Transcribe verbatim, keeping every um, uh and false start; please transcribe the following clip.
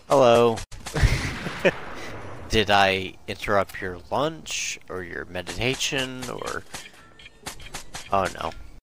Hello. Did I interrupt your lunch or your meditation or... Oh no.